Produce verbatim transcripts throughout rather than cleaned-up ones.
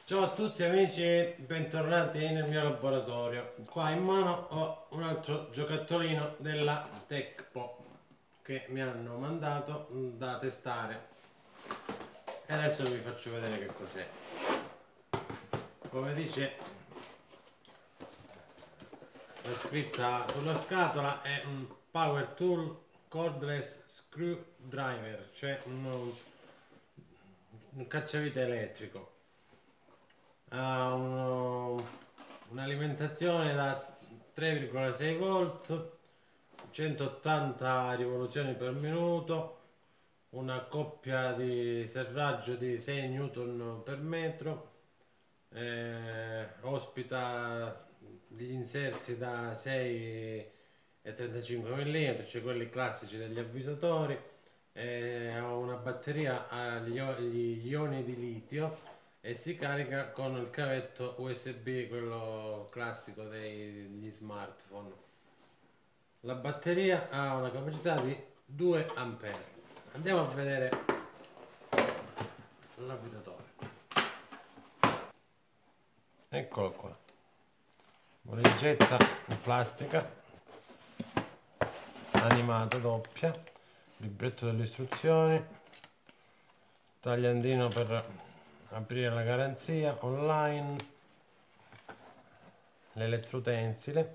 Ciao a tutti amici e bentornati nel mio laboratorio. Qua in mano ho un altro giocattolino della Tecpo che mi hanno mandato da testare e adesso vi faccio vedere che cos'è. Come dice la scritta sulla scatola, è un Power Tool Cordless Screwdriver, cioè un, un cacciavite elettrico. Ha un'alimentazione da tre virgola sei volt, centottanta rivoluzioni per minuto, una coppia di serraggio di sei newton per metro, eh, ospita gli inserti da sei e trentacinque millimetri, cioè quelli classici degli avvisatori, eh, ha una batteria agli ioni di litio e si carica con il cavetto U S B, quello classico degli smartphone. La batteria ha una capacità di due ampere. Andiamo a vedere l'avvitatore. Eccolo qua, valigetta in plastica animata doppia, libretto delle istruzioni, tagliandino per aprire la garanzia online, l'elettrotensile,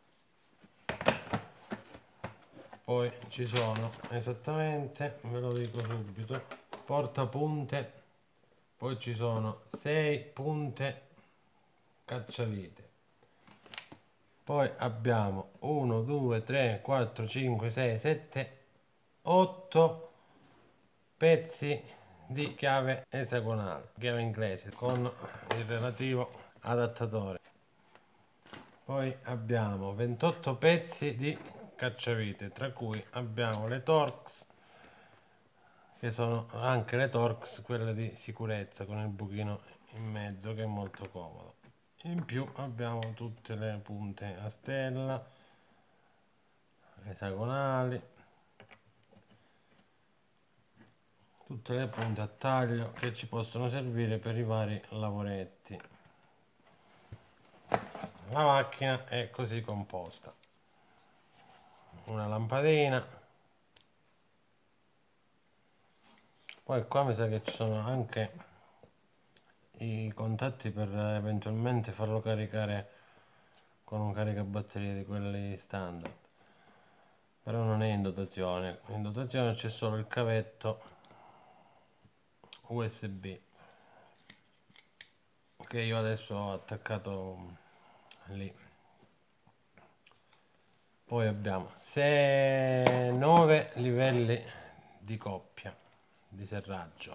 poi ci sono esattamente, ve lo dico subito, portapunte, poi ci sono sei punte cacciavite, poi abbiamo uno due tre quattro cinque sei sette otto pezzi di chiave esagonale, chiave inglese con il relativo adattatore. Poi abbiamo ventotto pezzi di cacciavite, tra cui abbiamo le Torx, che sono anche le Torx quelle di sicurezza con il buchino in mezzo, che è molto comodo. In più abbiamo tutte le punte a stella, esagonali, tutte le punte a taglio che ci possono servire per i vari lavoretti. La macchina è così composta: una lampadina, poi qua mi sa che ci sono anche i contatti per eventualmente farlo caricare con un caricabatterie di quelli standard, però non è in dotazione. In dotazione c'è solo il cavetto U S B che io adesso ho attaccato lì. Poi abbiamo nove livelli di coppia di serraggio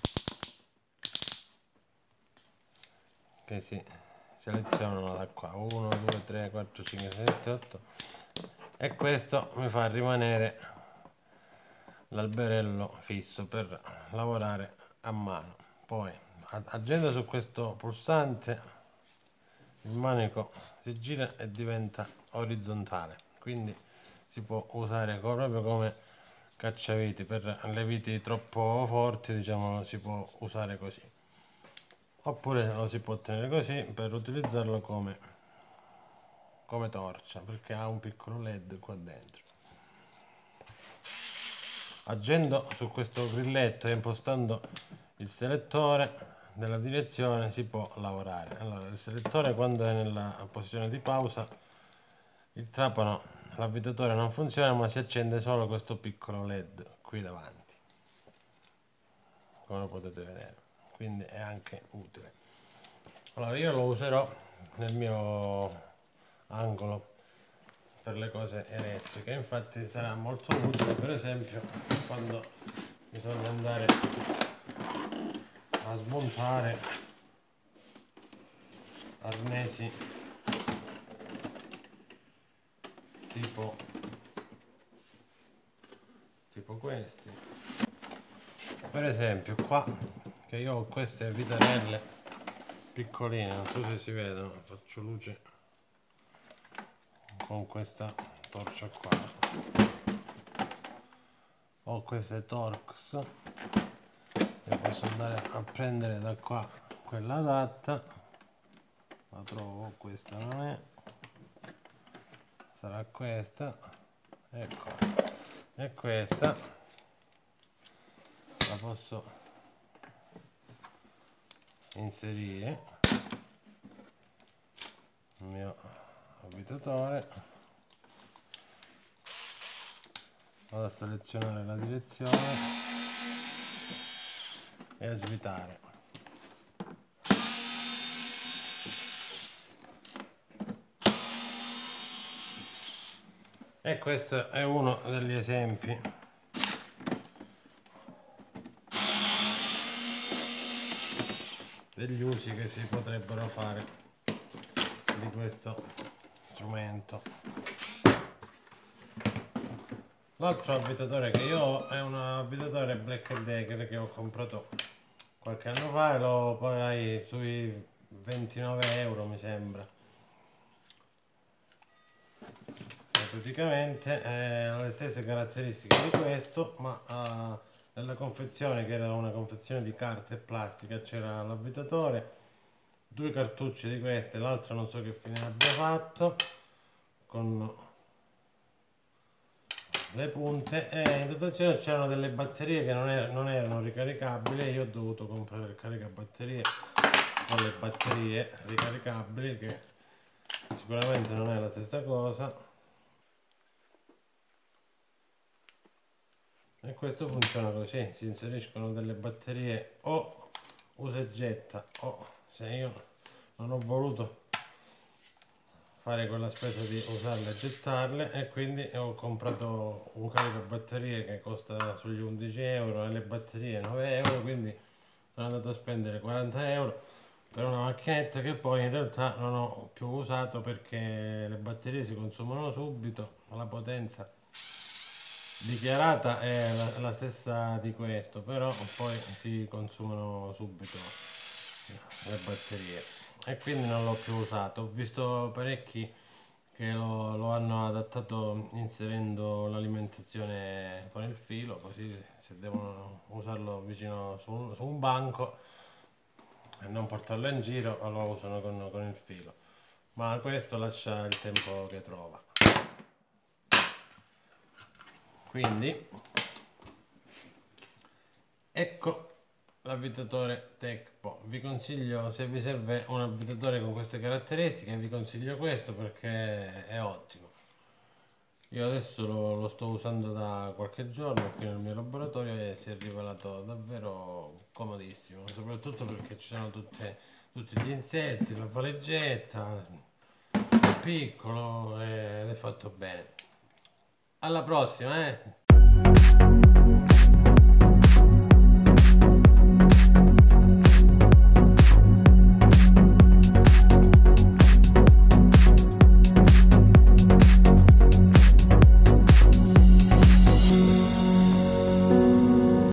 che si selezionano da qua: uno due tre quattro cinque sei sette otto, e questo mi fa rimanere l'alberello fisso per lavorare a mano. Poi agendo su questo pulsante il manico si gira e diventa orizzontale, quindi si può usare proprio come cacciaviti. Per le viti troppo forti, diciamo, si può usare così, oppure lo si può tenere così per utilizzarlo come come torcia, perché ha un piccolo led qua dentro. Agendo su questo grilletto e impostando il selettore della direzione si può lavorare. Allora, il selettore, quando è nella posizione di pausa, il trapano, l'avvitatore non funziona, ma si accende solo questo piccolo led qui davanti, come lo potete vedere, quindi è anche utile. Allora, io lo userò nel mio angolo per le cose elettriche, infatti sarà molto utile per esempio quando bisogna andare a smontare arnesi tipo tipo questi, per esempio qua, che io ho queste vitarelle piccoline, non so se si vedono, faccio luce con questa torcia qua. Ho queste Torx e posso andare a prendere da qua quella adatta, la trovo, questa non è, sarà questa, ecco, e questa la posso inserire il mio avvitatore, vado a selezionare la direzione e a svitare. E questo è uno degli esempi degli usi che si potrebbero fare di questo strumento. L'altro avvitatore che io ho è un avvitatore Black Decker che ho comprato qualche anno fa e lo pagai sui ventinove euro mi sembra. Praticamente ha le stesse caratteristiche di questo, ma uh, nella confezione, che era una confezione di carta e plastica, c'era l'avvitatore, due cartucce di queste, l'altra non so che fine abbia fatto, con le punte, e in dotazione c'erano delle batterie che non, er non erano ricaricabili. Io ho dovuto comprare il caricabatterie con le batterie ricaricabili, che sicuramente non è la stessa cosa. E questo funziona così: si inseriscono delle batterie o usa e getta, o se io non ho voluto fare quella spesa di usarle e gettarle, e quindi ho comprato un caricabatterie che costa sugli undici euro e le batterie nove euro, quindi sono andato a spendere quaranta euro per una macchinetta che poi in realtà non ho più usato, perché le batterie si consumano subito, la potenza dichiarata è la, la stessa di questo, però poi si consumano subito le batterie, e quindi non l'ho più usato. Ho visto parecchi che lo, lo hanno adattato inserendo l'alimentazione con il filo, così se devono usarlo vicino su un, su un banco e non portarlo in giro lo usano con, con il filo, ma questo lascia il tempo che trova. Quindi ecco l'avvitatore Tecpo. Vi consiglio, se vi serve un avvitatore con queste caratteristiche, vi consiglio questo perché è ottimo. Io adesso lo, lo sto usando da qualche giorno qui nel mio laboratorio e si è rivelato davvero comodissimo, soprattutto perché ci sono tutte, tutti gli inserti, la valiggetta, è piccolo ed è fatto bene. Alla prossima, eh!